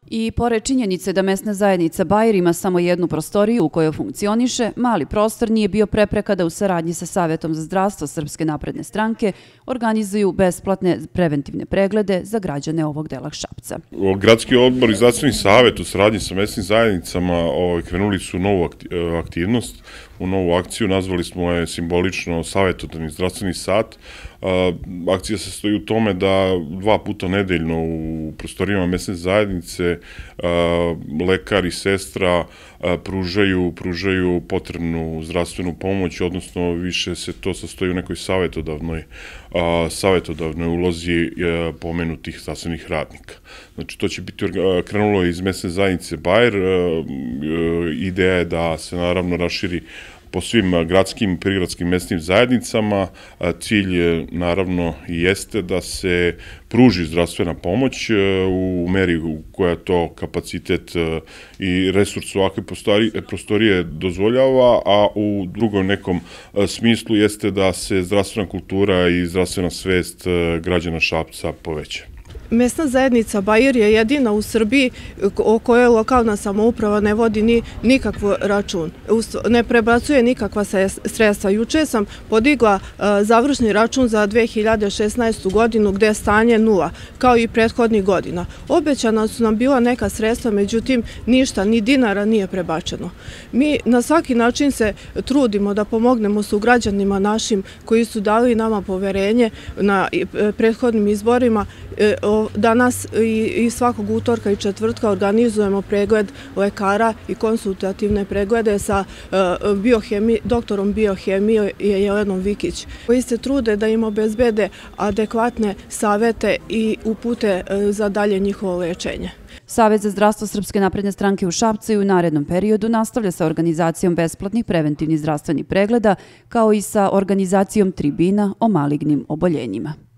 I pored činjenice da mesna zajednica Bajir ima samo jednu prostoriju u kojoj funkcioniše, mali prostor nije bio prepreka da u saradnji sa Savetom za zdravstvo Srpske napredne stranke organizuju besplatne preventivne preglede za građane ovog dela Šapca. Gradski odbor i zdravstveni savet u saradnji sa mesnim zajednicama krenuli su novu aktivnost, u novu akciju, nazvali smo je simbolično Savetodavni zdravstveni sat. Akcija se stoji u tome da 2 puta nedeljno u prostorijama mesne zajednice lekar i sestra pružaju potrebnu zdravstvenu pomoć, odnosno više se to sastoji u nekoj savetodavnoj ulozi pomenutih zdravstvenih radnika. Znači, to će biti krenulo iz mesne zajednice Bajir. Ideja je da se naravno raširi po svim gradskim i prigradskim mesnim zajednicama. Cilj naravno i jeste da se pruži zdravstvena pomoć u meri u koja to kapacitet i resurs ovakve prostorije dozvoljava, a u drugom nekom smislu jeste da se zdravstvena kultura i zdravstvena svest građana Šapca poveća. Mesna zajednica Bajir je jedina u Srbiji o kojoj lokalna samouprava ne vodi nikakvu račun, ne prebacuje nikakva sredstva. Juče sam podigla završni račun za 2016. godinu gde je stanje 0, kao i prethodnih godina. Obećana su nam bila neka sredstva, međutim ništa, ni dinara nije prebačeno. Mi na svaki način se trudimo da pomognemo sugrađanima našim koji su dali nama poverenje na prethodnim izborima. Danas i svakog utorka i četvrtka organizujemo pregled lekara i konsultativne preglede sa doktorom biohemije Jelenom Vikić, koji se trude da im obezbede adekvatne savete i upute za dalje njihovo lečenje. Savet za zdravstvo Srpske napredne stranke u Šapcu u narednom periodu nastavlja sa organizacijom besplatnih preventivnih zdravstvenih pregleda, kao i sa organizacijom tribina o malignim oboljenjima.